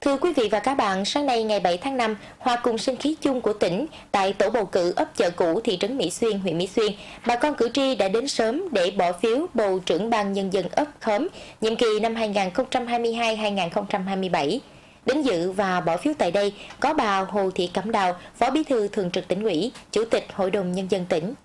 Thưa quý vị và các bạn, sáng nay ngày 7 tháng 5, hòa cùng sinh khí chung của tỉnh, tại tổ bầu cử ấp Chợ Cũ, thị trấn Mỹ Xuyên, huyện Mỹ Xuyên, bà con cử tri đã đến sớm để bỏ phiếu bầu trưởng ban nhân dân ấp Khóm, nhiệm kỳ năm 2022-2027. Đến dự và bỏ phiếu tại đây có bà Hồ Thị Cẩm Đào, Phó Bí thư Thường trực Tỉnh ủy, Chủ tịch Hội đồng Nhân dân tỉnh.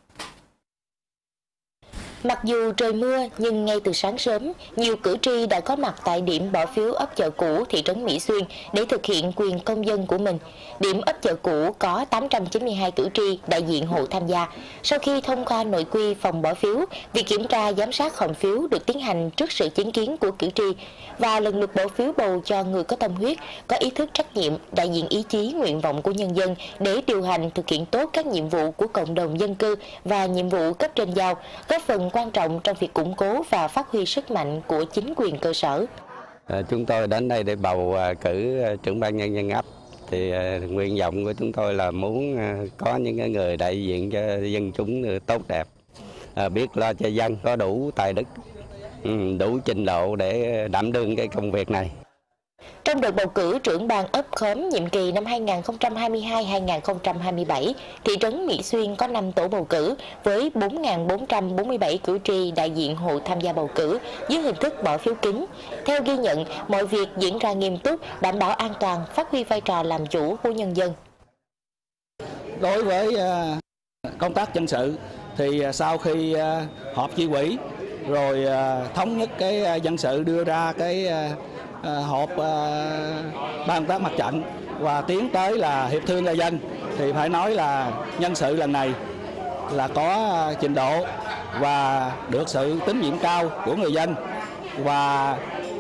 Mặc dù trời mưa nhưng ngay từ sáng sớm, nhiều cử tri đã có mặt tại điểm bỏ phiếu ấp Chợ Cũ, thị trấn Mỹ Xuyên để thực hiện quyền công dân của mình. Điểm ấp Chợ Cũ có 892 cử tri đại diện hộ tham gia. Sau khi thông qua nội quy phòng bỏ phiếu, việc kiểm tra giám sát hòm phiếu được tiến hành trước sự chứng kiến của cử tri và lần lượt bỏ phiếu bầu cho người có tâm huyết, có ý thức trách nhiệm, đại diện ý chí, nguyện vọng của nhân dân để điều hành thực hiện tốt các nhiệm vụ của cộng đồng dân cư và nhiệm vụ cấp trên giao, góp phần quan trọng trong việc củng cố và phát huy sức mạnh của chính quyền cơ sở. Chúng tôi đến đây để bầu cử trưởng ban nhân dân ấp. Thì nguyện vọng của chúng tôi là muốn có những người đại diện cho dân chúng tốt đẹp, biết lo cho dân, có đủ tài đức, đủ trình độ để đảm đương cái công việc này. Trong đợt bầu cử trưởng ban ấp Khóm nhiệm kỳ năm 2022-2027, thị trấn Mỹ Xuyên có 5 tổ bầu cử với 4.447 cử tri đại diện hộ tham gia bầu cử dưới hình thức bỏ phiếu kín. Theo ghi nhận, mọi việc diễn ra nghiêm túc, đảm bảo an toàn, phát huy vai trò làm chủ của nhân dân. Đối với công tác nhân sự thì sau khi họp chi ủy rồi thống nhất cái nhân sự đưa ra cái họp ban công tác mặt trận và tiến tới là hiệp thương người dân, thì phải nói là nhân sự lần này là có trình độ và được sự tín nhiệm cao của người dân. Và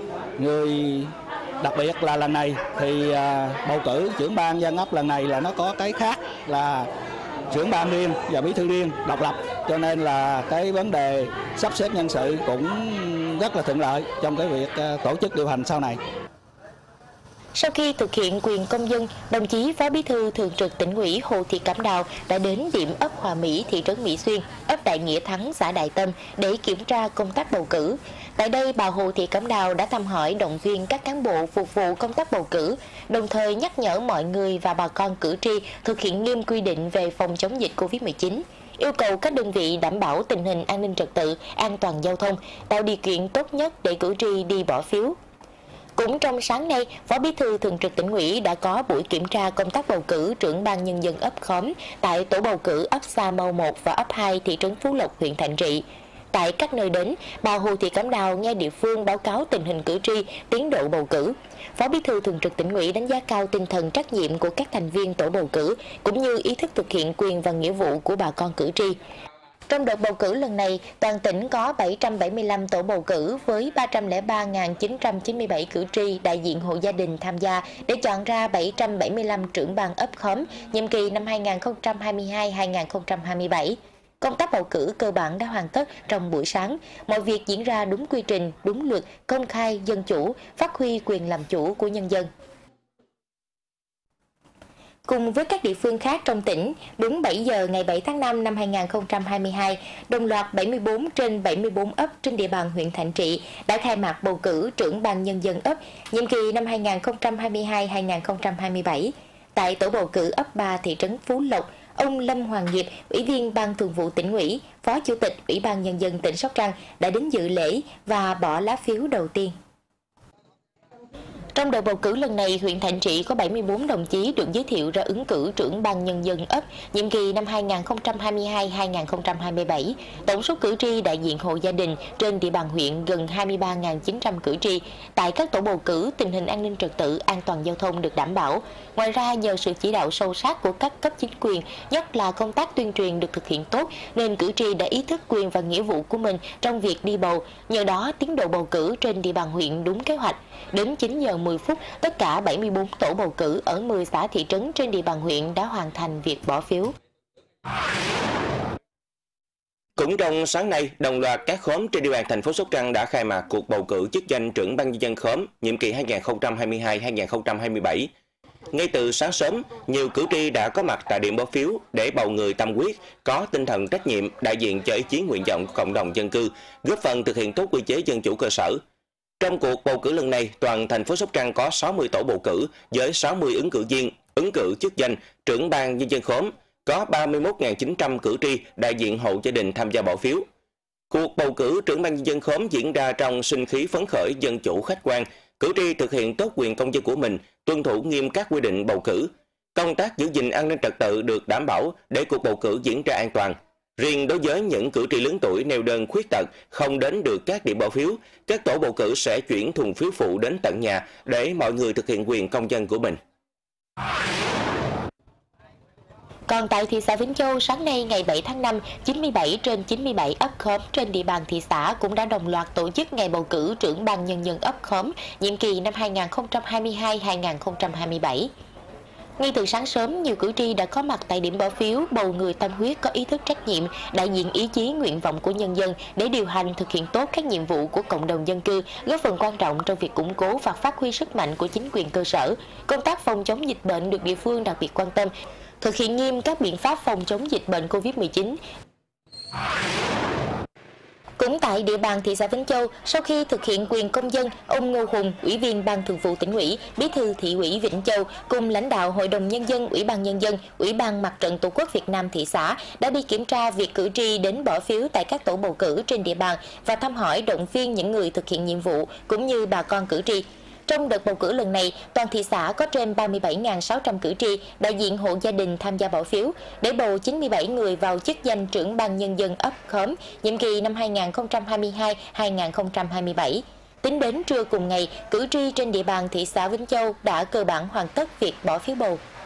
đặc biệt là lần này thì bầu cử trưởng ban dân ấp lần này là nó có cái khác là trưởng ban riêng và bí thư riêng độc lập, cho nên là cái vấn đề sắp xếp nhân sự cũng rất là thuận lợi trong cái việc tổ chức điều hành sau này. Sau khi thực hiện quyền công dân, đồng chí Phó Bí thư Thường trực Tỉnh ủy Hồ Thị Cẩm Đào đã đến điểm ấp Hòa Mỹ, thị trấn Mỹ Xuyên, ấp Đại Nghĩa Thắng, xã Đại Tâm để kiểm tra công tác bầu cử. Tại đây, bà Hồ Thị Cẩm Đào đã thăm hỏi, động viên các cán bộ phục vụ công tác bầu cử, đồng thời nhắc nhở mọi người và bà con cử tri thực hiện nghiêm quy định về phòng chống dịch Covid-19. Yêu cầu các đơn vị đảm bảo tình hình an ninh trật tự, an toàn giao thông, tạo điều kiện tốt nhất để cử tri đi bỏ phiếu. Cũng trong sáng nay, Phó Bí thư Thường trực Tỉnh ủy đã có buổi kiểm tra công tác bầu cử trưởng ban nhân dân ấp Khóm tại tổ bầu cử ấp Sa Mau 1 và ấp 2 thị trấn Phú Lộc, huyện Thạnh Trị. Tại các nơi đến, bà Hồ Thị Cẩm Đào nghe địa phương báo cáo tình hình cử tri, tiến độ bầu cử. Phó Bí thư Thường trực Tỉnh ủy đánh giá cao tinh thần trách nhiệm của các thành viên tổ bầu cử, cũng như ý thức thực hiện quyền và nghĩa vụ của bà con cử tri. Trong đợt bầu cử lần này, toàn tỉnh có 775 tổ bầu cử với 303.997 cử tri đại diện hộ gia đình tham gia để chọn ra 775 trưởng ban ấp Khóm nhiệm kỳ năm 2022-2027. Công tác bầu cử cơ bản đã hoàn tất trong buổi sáng, mọi việc diễn ra đúng quy trình, đúng luật, công khai, dân chủ, phát huy quyền làm chủ của nhân dân. Cùng với các địa phương khác trong tỉnh, đúng 7 giờ ngày 7 tháng 5 năm 2022, đồng loạt 74 trên 74 ấp trên địa bàn huyện Thạnh Trị đã khai mạc bầu cử trưởng ban nhân dân ấp nhiệm kỳ năm 2022-2027. Tại tổ bầu cử ấp 3 thị trấn Phú Lộc, ông Lâm Hoàng Nghiệp, Ủy viên Ban Thường vụ Tỉnh ủy, Phó Chủ tịch Ủy ban Nhân dân tỉnh Sóc Trăng đã đến dự lễ và bỏ lá phiếu đầu tiên. Trong đợt bầu cử lần này, huyện Thạnh Trị có 74 đồng chí được giới thiệu ra ứng cử trưởng ban nhân dân ấp nhiệm kỳ năm 2022-2027. Tổng số cử tri đại diện hộ gia đình trên địa bàn huyện gần 23.900 cử tri. Tại các tổ bầu cử, tình hình an ninh trật tự, an toàn giao thông được đảm bảo. Ngoài ra, nhờ sự chỉ đạo sâu sát của các cấp chính quyền, nhất là công tác tuyên truyền được thực hiện tốt, nên cử tri đã ý thức quyền và nghĩa vụ của mình trong việc đi bầu. Nhờ đó, tiến độ bầu cử trên địa bàn huyện đúng kế hoạch. Đến 9 giờ 10 phút, tất cả 74 tổ bầu cử ở 10 xã thị trấn trên địa bàn huyện đã hoàn thành việc bỏ phiếu. Cũng trong sáng nay, đồng loạt các khóm trên địa bàn thành phố Sóc Trăng đã khai mạc cuộc bầu cử chức danh trưởng ban nhân dân khóm nhiệm kỳ 2022-2027. Ngay từ sáng sớm, nhiều cử tri đã có mặt tại điểm bỏ phiếu để bầu người tâm huyết, có tinh thần trách nhiệm, đại diện cho ý chí nguyện vọng của cộng đồng dân cư, góp phần thực hiện tốt quy chế dân chủ cơ sở. Trong cuộc bầu cử lần này, toàn thành phố Sóc Trăng có 60 tổ bầu cử với 60 ứng cử viên, ứng cử chức danh trưởng ban nhân dân khóm, có 31.900 cử tri đại diện hộ gia đình tham gia bỏ phiếu. Cuộc bầu cử trưởng ban nhân dân khóm diễn ra trong sinh khí phấn khởi, dân chủ, khách quan, cử tri thực hiện tốt quyền công dân của mình, tuân thủ nghiêm các quy định bầu cử. Công tác giữ gìn an ninh trật tự được đảm bảo để cuộc bầu cử diễn ra an toàn. Riêng đối với những cử tri lớn tuổi neo đơn, khuyết tật không đến được các điểm bỏ phiếu, các tổ bầu cử sẽ chuyển thùng phiếu phụ đến tận nhà để mọi người thực hiện quyền công dân của mình. Còn tại thị xã Vĩnh Châu, sáng nay ngày 7 tháng 5, 97 trên 97 ấp khóm trên địa bàn thị xã cũng đã đồng loạt tổ chức ngày bầu cử trưởng ban nhân dân ấp khóm nhiệm kỳ năm 2022-2027. Ngay từ sáng sớm, nhiều cử tri đã có mặt tại điểm bỏ phiếu bầu người tâm huyết có ý thức trách nhiệm, đại diện ý chí nguyện vọng của nhân dân để điều hành thực hiện tốt các nhiệm vụ của cộng đồng dân cư, góp phần quan trọng trong việc củng cố và phát huy sức mạnh của chính quyền cơ sở. Công tác phòng chống dịch bệnh được địa phương đặc biệt quan tâm, thực hiện nghiêm các biện pháp phòng chống dịch bệnh COVID-19. Cũng tại địa bàn thị xã Vĩnh Châu, sau khi thực hiện quyền công dân, ông Ngô Hùng, Ủy viên Ban Thường vụ Tỉnh ủy, Bí thư Thị ủy Vĩnh Châu cùng lãnh đạo Hội đồng Nhân dân, Ủy ban Nhân dân, Ủy ban Mặt trận Tổ quốc Việt Nam thị xã đã đi kiểm tra việc cử tri đến bỏ phiếu tại các tổ bầu cử trên địa bàn và thăm hỏi động viên những người thực hiện nhiệm vụ cũng như bà con cử tri. Trong đợt bầu cử lần này, toàn thị xã có trên 37.600 cử tri đại diện hộ gia đình tham gia bỏ phiếu để bầu 97 người vào chức danh trưởng ban nhân dân ấp khóm nhiệm kỳ năm 2022-2027. Tính đến trưa cùng ngày, cử tri trên địa bàn thị xã Vĩnh Châu đã cơ bản hoàn tất việc bỏ phiếu bầu.